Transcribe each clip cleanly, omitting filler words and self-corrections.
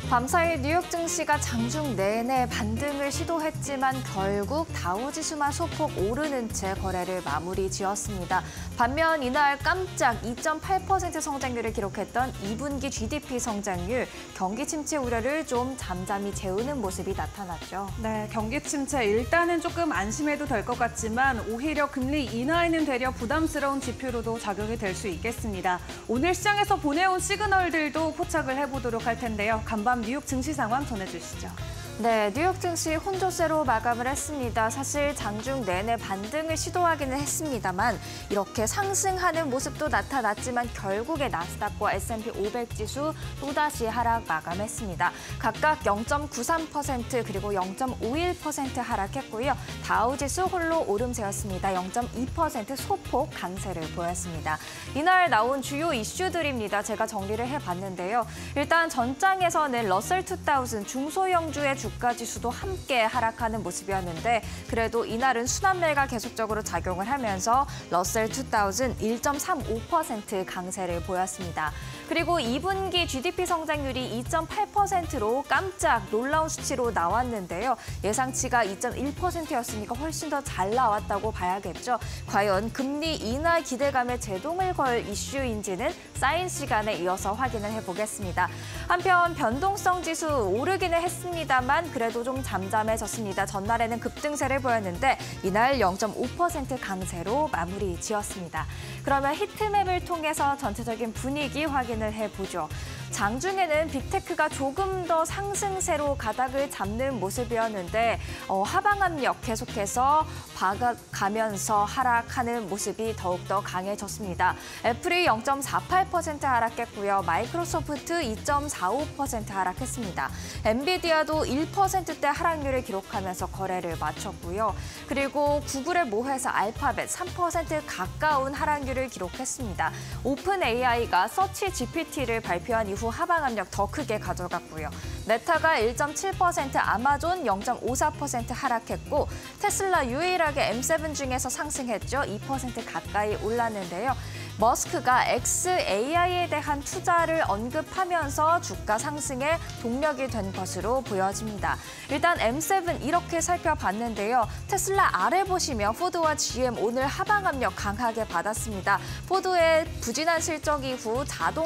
밤사이 뉴욕 증시가 장중 내내 반등을 시도했지만 결국 다우지수만 소폭 오르는 채 거래를 마무리 지었습니다. 반면 이날 깜짝 2.8% 성장률을 기록했던 2분기 GDP 성장률, 경기 침체 우려를 좀 잠잠히 재우는 모습이 나타났죠. 네, 경기 침체 일단은 조금 안심해도 될 것 같지만 오히려 금리 인하에는 되려 부담스러운 지표로도 작용이 될 수 있겠습니다. 오늘 시장에서 보내온 시그널들도 포착을 해보도록 할 텐데요. 간밤 뉴욕 증시 상황 전해주시죠. 네, 뉴욕 증시 혼조세로 마감을 했습니다. 사실 장중 내내 반등을 시도하기는 했습니다만 이렇게 상승하는 모습도 나타났지만 결국에 나스닥과 S&P 500 지수 또다시 하락 마감했습니다. 각각 0.93% 그리고 0.51% 하락했고요. 다우 지수 홀로 오름세였습니다. 0.2% 소폭 강세를 보였습니다. 이날 나온 주요 이슈들입니다. 제가 정리를 해봤는데요. 일단 전장에서는 러셀 2000 중소형주의 주가 지수도 함께 하락하는 모습이었는데 그래도 이날은 순환매가 계속적으로 작용을 하면서 러셀 2000 1.35% 강세를 보였습니다. 그리고 2분기 GDP 성장률이 2.8%로 깜짝 놀라운 수치로 나왔는데요. 예상치가 2.1%였으니까 훨씬 더 잘 나왔다고 봐야겠죠. 과연 금리 인하 기대감에 제동을 걸 이슈인지는 쌓인 시간에 이어서 확인을 해보겠습니다. 한편 변동성 지수 오르기는 했습니다만 그래도 좀 잠잠해졌습니다. 전날에는 급등세를 보였는데 이날 0.5% 강세로 마무리 지었습니다. 그러면 히트맵을 통해서 전체적인 분위기 확인을 해보죠. 장중에는 빅테크가 조금 더 상승세로 가닥을 잡는 모습이었는데 하방 압력 계속해서 박아가면서 하락하는 모습이 더욱더 강해졌습니다. 애플이 0.48% 하락했고요. 마이크로소프트 2.45% 하락했습니다. 엔비디아도 1%대 하락률을 기록하면서 거래를 마쳤고요. 그리고 구글의 모회사 알파벳 3% 가까운 하락률을 기록했습니다. 오픈 AI가 서치 GPT를 발표한 이후 하방 압력 더 크게 가져갔고요. 메타가 1.7%, 아마존 0.54% 하락했고 테슬라 유일하게 M7 중에서 상승했죠. 2% 가까이 올랐는데요. 머스크가 xAI에 대한 투자를 언급하면서 주가 상승에 동력이 된 것으로 보여집니다. 일단 M7 이렇게 살펴봤는데요. 테슬라 아래 보시면 포드와 GM 오늘 하방 압력 강하게 받았습니다. 포드의 부진한 실적 이후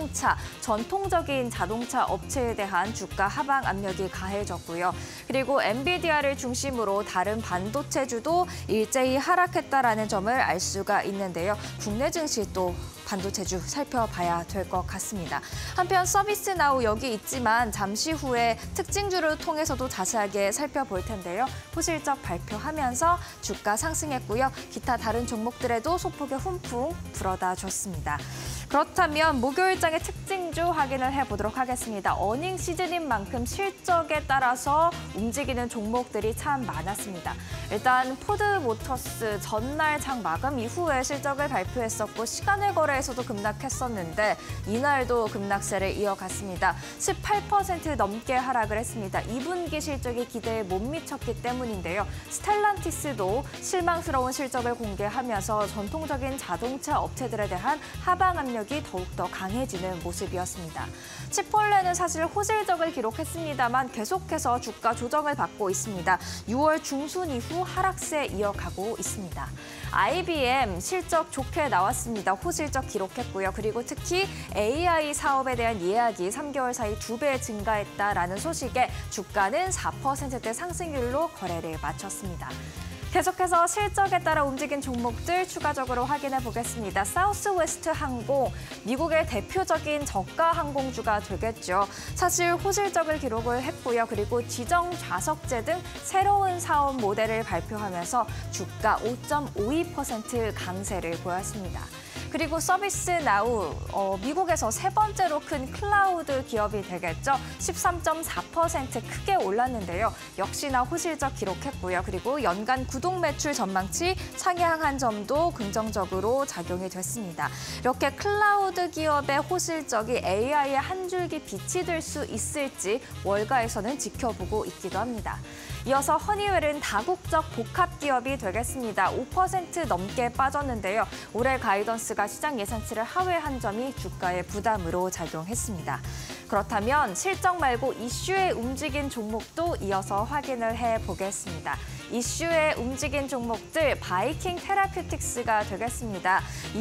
전통적인 자동차 업체에 대한 주가 하방 압력이 가해졌고요. 그리고 엔비디아를 중심으로 다른 반도체주도 일제히 하락했다라는 점을 알 수가 있는데요. 국내 증시 또 반도체주 살펴봐야 될 것 같습니다. 한편 서비스나우 여기 있지만 잠시 후에 특징주를 통해서도 자세하게 살펴볼 텐데요. 포실적 발표하면서 주가 상승했고요. 기타 다른 종목들에도 소폭의 훈풍 불어다 줬습니다. 그렇다면 목요일장의 특징주 확인을 해보도록 하겠습니다. 어닝 시즌인 만큼 실적에 따라서 움직이는 종목들이 참 많았습니다. 일단 포드모터스 전날 장 마감 이후에 실적을 발표했었고 시간을 거래에서도 급락했었는데 이날도 급락세를 이어갔습니다. 18% 넘게 하락을 했습니다. 2분기 실적이 기대에 못 미쳤기 때문인데요. 스텔란티스도 실망스러운 실적을 공개하면서 전통적인 자동차 업체들에 대한 하방 압력이 더욱더 강해지는 모습이었습니다. 치폴레는 사실 호실적을 기록했습니다만 계속해서 주가 조정을 받고 있습니다. 6월 중순 이후 하락세 이어가고 있습니다. IBM 실적 좋게 나왔습니다. 호실적 기록했고요. 그리고 특히 AI 사업에 대한 예약이 3개월 사이 2배 증가했다라는 소식에 주가는 4%대 상승률로 거래를 마쳤습니다. 계속해서 실적에 따라 움직인 종목들 추가적으로 확인해 보겠습니다. 사우스웨스트 항공, 미국의 대표적인 저가 항공주가 되겠죠. 사실 호실적을 기록을 했고요. 그리고 지정 좌석제 등 새로운 사업 모델을 발표하면서 주가 5.52% 강세를 보였습니다. 그리고 서비스나우, 미국에서 세 번째로 큰 클라우드 기업이 되겠죠. 13.4% 크게 올랐는데요. 역시나 호실적 기록했고요. 그리고 연간 구독 매출 전망치 상향한 점도 긍정적으로 작용이 됐습니다. 이렇게 클라우드 기업의 호실적이 AI의 한 줄기 빛이 될 수 있을지 월가에서는 지켜보고 있기도 합니다. 이어서 허니웰은 다국적 복합 기업이 되겠습니다. 5% 넘게 빠졌는데요. 올해 가이던스가 시장 예상치를 하회한 점이 주가의 부담으로 작용했습니다. 그렇다면 실적 말고 이슈에 움직인 종목도 이어서 확인을 해보겠습니다. 이슈에 움직인 종목들 바이킹 테라퓨틱스가 되겠습니다.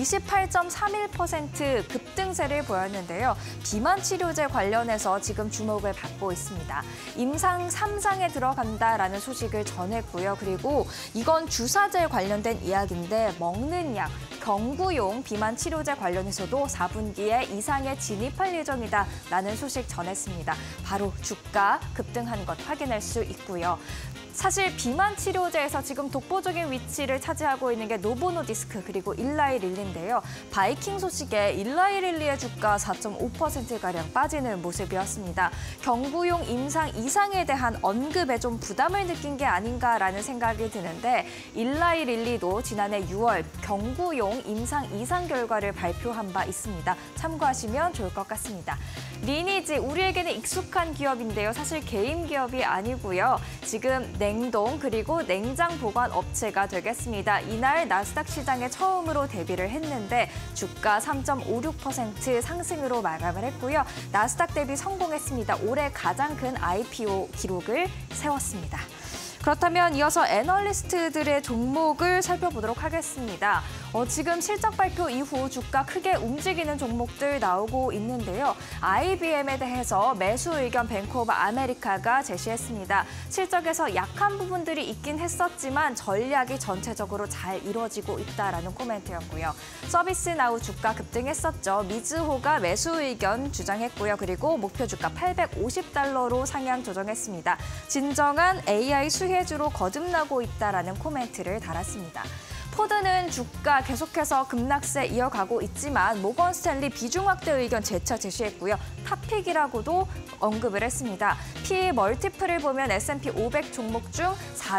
28.31% 급등세를 보였는데요. 비만 치료제 관련해서 지금 주목을 받고 있습니다. 임상 3상에 들어간다라는 소식을 전했고요. 그리고 이건 주사제 관련된 이야기인데 먹는 약, 경구용 비만 치료제 관련해서도 4분기에 이상에 진입할 예정이다라는 소식 전했습니다. 바로 주가 급등한 것 확인할 수 있고요. 사실 비만 치료제에서 지금 독보적인 위치를 차지하고 있는 게 노보노디스크 그리고 일라이릴리인데요. 바이킹 소식에 일라이릴리의 주가 4.5%가량 빠지는 모습이었습니다. 경구용 임상 이상에 대한 언급에 좀 부담을 느낀 게 아닌가라는 생각이 드는데 일라이릴리도 지난해 6월 경구용 임상 이상 결과를 발표한 바 있습니다. 참고하시면 좋을 것 같습니다. 리니지, 우리에게는 익숙한 기업인데요. 사실 개인 기업이 아니고요. 지금 냉동 그리고 냉장 보관 업체가 되겠습니다. 이날 나스닥 시장에 처음으로 데뷔를 했는데 주가 3.56% 상승으로 마감을 했고요. 나스닥 대비 성공했습니다. 올해 가장 큰 IPO 기록을 세웠습니다. 그렇다면 이어서 애널리스트들의 종목을 살펴보도록 하겠습니다. 지금 실적 발표 이후 주가 크게 움직이는 종목들 나오고 있는데요. IBM에 대해서 매수 의견 뱅크 오브 아메리카가 제시했습니다. 실적에서 약한 부분들이 있긴 했었지만 전략이 전체적으로 잘 이루어지고 있다라는 코멘트였고요. 서비스나우 주가 급등했었죠. 미즈호가 매수 의견 주장했고요. 그리고 목표 주가 $850로 상향 조정했습니다. 진정한 AI 수혜주로 거듭나고 있다라는 코멘트를 달았습니다. 포드는 주가 계속해서 급락세 이어가고 있지만 모건 스탠리 비중 확대 의견 재차 제시했고요. 탑픽이라고도 언급을 했습니다. PE 멀티플을 보면 S&P 500 종목 중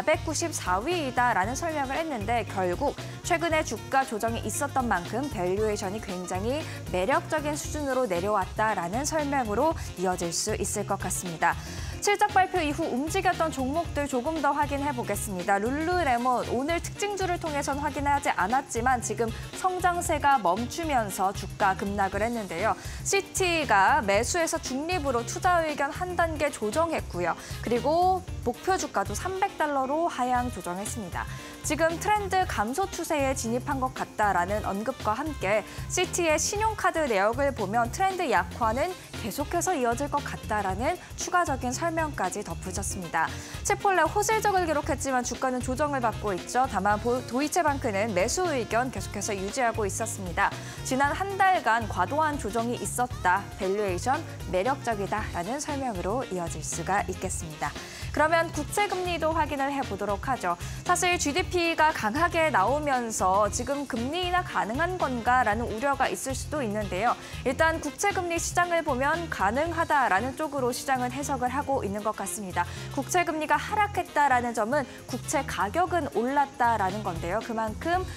494위이다라는 설명을 했는데 결국 최근에 주가 조정이 있었던 만큼 밸류에이션이 굉장히 매력적인 수준으로 내려왔다라는 설명으로 이어질 수 있을 것 같습니다. 실적 발표 이후 움직였던 종목들 조금 더 확인해 보겠습니다. 룰루레몬 오늘 특징주를 통해선 확인하지 않았지만 지금 성장세가 멈추면서 주가 급락을 했는데요. 시티가 매수에서 중립으로 투자 의견 한 단계 조정했고요. 그리고 목표 주가도 $300로 하향 조정했습니다. 지금 트렌드 감소 추세에 진입한 것 같다라는 언급과 함께 시티의 신용카드 내역을 보면 트렌드 약화는 계속해서 이어질 것 같다라는 추가적인 설명까지 덧붙였습니다. 치폴레 호실적을 기록했지만 주가는 조정을 받고 있죠. 다만 도이체방크는 매수 의견 계속해서 유지하고 있었습니다. 지난 한 달간 과도한 조정이 있었다. 밸류에이션 매력적이다라는 설명으로 이어질 수가 있겠습니다. 그러면 국채금리도 확인을 해보도록 하죠. 사실 GDP가 강하게 나오면서 지금 금리 인하 가능한 건가라는 우려가 있을 수도 있는데요. 일단 국채금리 시장을 보면 가능하다라는 쪽으로 시장은 해석을 하고 있는 것 같습니다. 국채금리가 하락했다라는 점은 국채 가격은 올랐다라는 건데요. 그만큼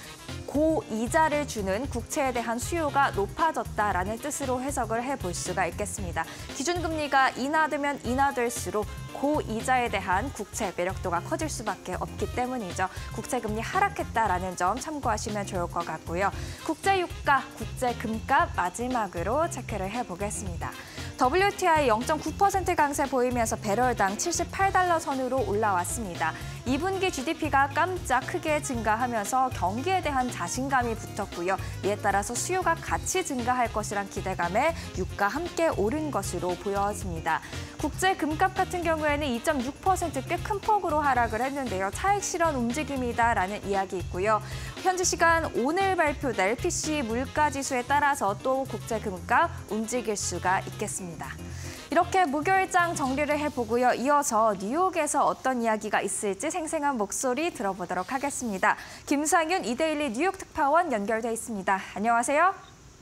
고이자를 주는 국채에 대한 수요가 높아졌다라는 뜻으로 해석을 해볼 수가 있겠습니다. 기준금리가 인하되면 인하될수록 고이자에 대한 국채 매력도가 커질 수밖에 없기 때문이죠. 국채금리 하락했다라는 점 참고하시면 좋을 것 같고요. 국제유가, 국제금값 마지막으로 체크를 해보겠습니다. WTI 0.9% 강세 보이면서 배럴당 $78 선으로 올라왔습니다. 2분기 GDP가 깜짝 크게 증가하면서 경기에 대한 자신감이 붙었고요. 이에 따라서 수요가 같이 증가할 것이란 기대감에 유가 함께 오른 것으로 보여집니다. 국제 금값 같은 경우에는 2.6% 꽤 큰 폭으로 하락을 했는데요. 차익 실현 움직임이다라는 이야기 있고요. 현지 시간 오늘 발표될 PC 물가지수에 따라서 또 국제 금값 움직일 수가 있겠습니다. 이렇게 목요일장 정리를 해보고요. 이어서 뉴욕에서 어떤 이야기가 있을지 생생한 목소리 들어보도록 하겠습니다. 김상윤 이데일리 뉴욕 특파원 연결돼 있습니다. 안녕하세요.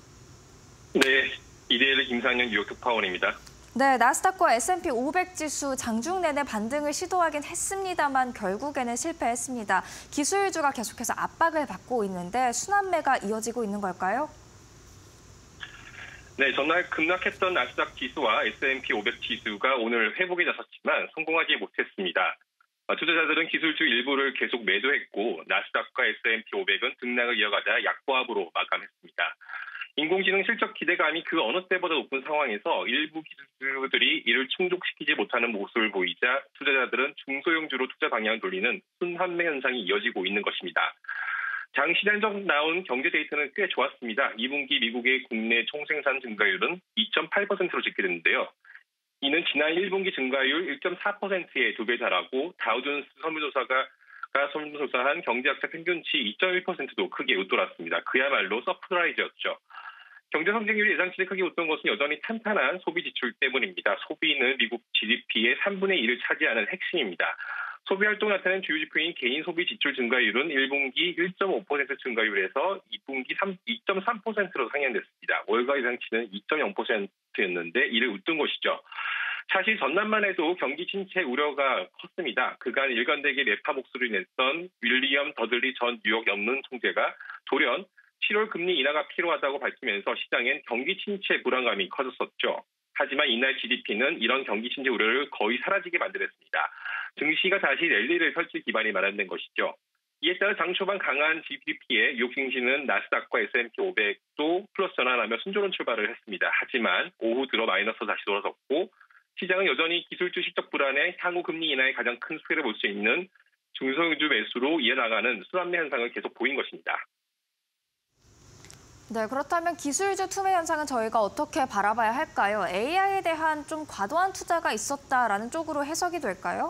네, 이데일리 김상윤 뉴욕 특파원입니다. 네, 나스닥과 S&P 500 지수 장중 내내 반등을 시도하긴 했습니다만 결국에는 실패했습니다. 기술주가 계속해서 압박을 받고 있는데 순환매가 이어지고 있는 걸까요? 네, 전날 급락했던 나스닥 지수와 S&P 500 지수가 오늘 회복에 나섰지만 성공하지 못했습니다. 투자자들은 기술주 일부를 계속 매도했고 나스닥과 S&P 500은 등락을 이어가자 약보합으로 마감했습니다. 인공지능 실적 기대감이 그 어느 때보다 높은 상황에서 일부 기술주들이 이를 충족시키지 못하는 모습을 보이자 투자자들은 중소형주로 투자 방향을 돌리는 순환매 현상이 이어지고 있는 것입니다. 장시장 나온 경제 데이터는 꽤 좋았습니다. 2분기 미국의 국내 총생산 증가율은 2.8%로 집계됐는데요. 이는 지난 1분기 증가율 1.4%의 2배 달하고 다우존스 설문조사가 설문조사한 경제학자 평균치 2.1%도 크게 웃돌았습니다. 그야말로 서프라이즈였죠. 경제 성장률이 예상치를 크게 웃돈 것은 여전히 탄탄한 소비 지출 때문입니다. 소비는 미국 GDP의 3분의 1을 차지하는 핵심입니다. 소비 활동을 나타낸 주요 지표인 개인 소비 지출 증가율은 1분기 1.5% 증가율에서 2분기 2.3%로 상향됐습니다. 월가 예상치는 2.0%였는데 이를 웃돈 것이죠. 사실 전날만 해도 경기 침체 우려가 컸습니다. 그간 일관되게 매파 목소리를 냈던 윌리엄 더들리 전 뉴욕 연문 총재가 돌연 7월 금리 인하가 필요하다고 밝히면서 시장엔 경기 침체 불안감이 커졌었죠. 하지만 이날 GDP는 이런 경기 침체 우려를 거의 사라지게 만들었습니다. 증시가 다시 랠리를 펼칠 기반이 마련된 것이죠. 이에 따라 장 초반 강한 GDP에 뉴욕 증시는 나스닥과 S&P 500도 플러스 전환하며 순조로운 출발을 했습니다. 하지만 오후 들어 마이너스로 다시 돌아섰고 시장은 여전히 기술주 실적 불안에 향후 금리 인하에 가장 큰 수혜를 볼 수 있는 중소형주 매수로 이어나가는 순환매 현상을 계속 보인 것입니다. 네, 그렇다면 기술주 투매 현상은 저희가 어떻게 바라봐야 할까요? AI에 대한 좀 과도한 투자가 있었다라는 쪽으로 해석이 될까요?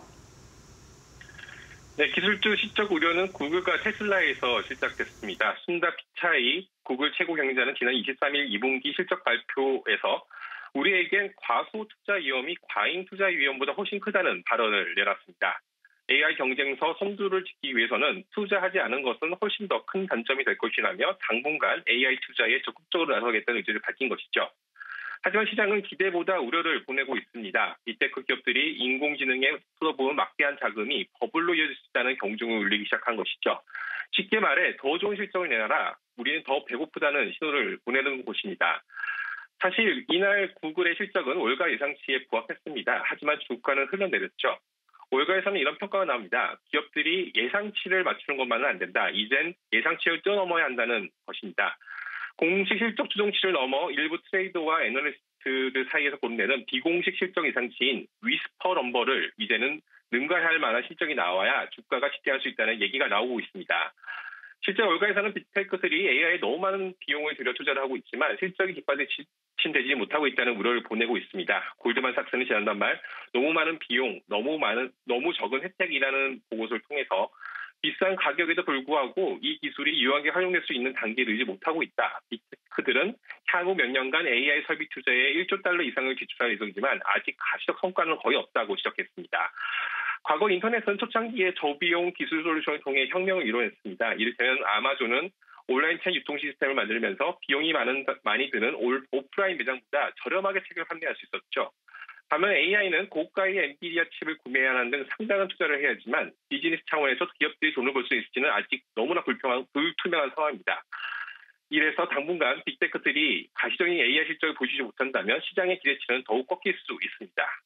네, 기술주 실적 우려는 구글과 테슬라에서 시작됐습니다. 순다 피차이 구글 최고 경영자는 지난 23일 2분기 실적 발표에서 우리에겐 과소 투자 위험이 과잉 투자 위험보다 훨씬 크다는 발언을 내놨습니다. AI 경쟁서 선두를 짓기 위해서는 투자하지 않은 것은 훨씬 더 큰 단점이 될 것이라며 당분간 AI 투자에 적극적으로 나서겠다는 의지를 밝힌 것이죠. 하지만 시장은 기대보다 우려를 보내고 있습니다. 빅테크 기업들이 인공지능에 쏟아부은 막대한 자금이 버블로 이어질 수 있다는 경종을 울리기 시작한 것이죠. 쉽게 말해 더 좋은 실적을 내놔라. 우리는 더 배고프다는 신호를 보내는 곳입니다. 사실 이날 구글의 실적은 월가 예상치에 부합했습니다. 하지만 주가는 흘러내렸죠. 월가에서는 이런 평가가 나옵니다. 기업들이 예상치를 맞추는 것만은 안 된다. 이젠 예상치를 뛰어넘어야 한다는 것입니다. 공식 실적 추정치를 넘어 일부 트레이더와 애널리스트들 사이에서 고른내는 비공식 실적 예상치인 위스퍼 넘버를 이제는 능가할 만한 실적이 나와야 주가가 지탱할 수 있다는 얘기가 나오고 있습니다. 실제 월가에서는 빅테크들이 AI에 너무 많은 비용을 들여 투자를 하고 있지만 실적이 뒷받침되지 못하고 있다는 우려를 보내고 있습니다. 골드만삭스는 지난달 말 너무 많은 비용, 너무 적은 혜택이라는 보고서를 통해서 비싼 가격에도 불구하고 이 기술이 유용하게 활용될 수 있는 단계에 이르지 못하고 있다. 빅테크들은 향후 몇 년간 AI 설비 투자에 1조 달러 이상을 지출할 예정이지만 아직 가시적 성과는 거의 없다고 지적했습니다. 과거 인터넷은 초창기에 저비용 기술 솔루션을 통해 혁명을 이뤄냈습니다. 이를테면 아마존은 온라인 책 유통 시스템을 만들면서 비용이 많이 드는 오프라인 매장보다 저렴하게 책을 판매할 수 있었죠. 반면 AI는 고가의 엔비디아 칩을 구매해야 하는 등 상당한 투자를 해야 하지만 비즈니스 차원에서 기업들이 돈을 벌 수 있을지는 아직 너무나 불투명한 상황입니다. 이래서 당분간 빅테크들이 가시적인 AI 실적을 보여주지 못한다면 시장의 기대치는 더욱 꺾일 수 있습니다.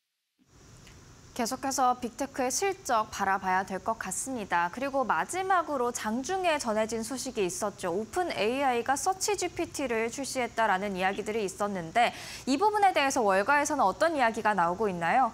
계속해서 빅테크의 실적 바라봐야 될 것 같습니다. 그리고 마지막으로 장중에 전해진 소식이 있었죠. 오픈 AI가 서치 GPT를 출시했다라는 이야기들이 있었는데 이 부분에 대해서 월가에서는 어떤 이야기가 나오고 있나요?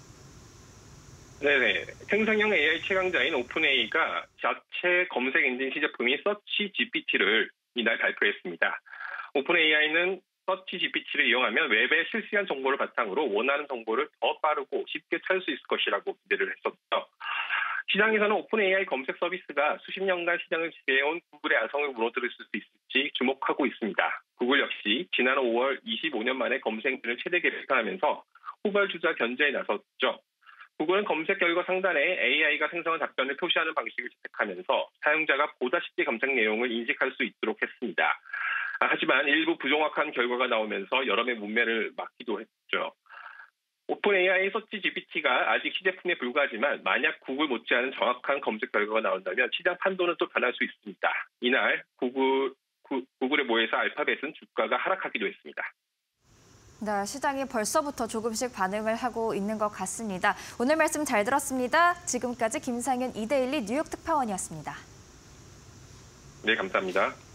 네네. 생성형 AI 최강자인 오픈 AI가 자체 검색 엔진 시제품인 서치 GPT를 이날 발표했습니다. 오픈 AI는 서치 GPT를 이용하면 웹의 실시간 정보를 바탕으로 원하는 정보를 더 빠르고 쉽게 찾을 수 있을 것이라고 기대를 했었죠. 시장에서는 오픈 AI 검색 서비스가 수십 년간 시장을 지배해온 구글의 아성을 무너뜨릴 수 있을지 주목하고 있습니다. 구글 역시 지난 5월 25년 만에 검색 엔진을 최대 개편하면서 후발주자 견제에 나섰죠. 구글은 검색 결과 상단에 AI가 생성한 답변을 표시하는 방식을 채택하면서 사용자가 보다 쉽게 검색 내용을 인식할 수 있도록 했습니다. 하지만 일부 부정확한 결과가 나오면서 여러 명 문매를 맞기도 했죠. 오픈 AI 서치 GPT가 아직 시제품에 불과하지만 만약 구글 못지않은 정확한 검색 결과가 나온다면 시장 판도는 또 변할 수 있습니다. 이날 구글의 모여서 알파벳은 주가가 하락하기도 했습니다. 네, 시장이 벌써부터 조금씩 반응을 하고 있는 것 같습니다. 오늘 말씀 잘 들었습니다. 지금까지 김상현 이데일리 뉴욕 특파원이었습니다. 네, 감사합니다.